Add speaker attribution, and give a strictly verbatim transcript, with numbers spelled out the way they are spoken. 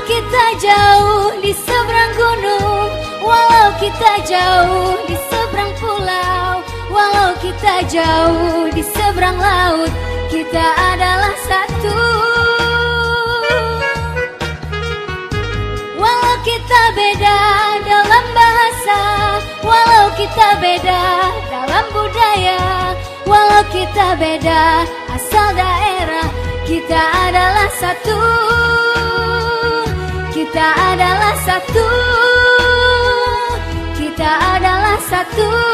Speaker 1: kita jauh di seberang gunung, walau kita jauh di seberang pulau, walau kita jauh di seberang laut, kita adalah satu. Walau kita beda dalam bahasa, walau kita beda dalam budaya, walau kita beda asal daerah, kita adalah satu. Kita adalah satu. Kita adalah satu.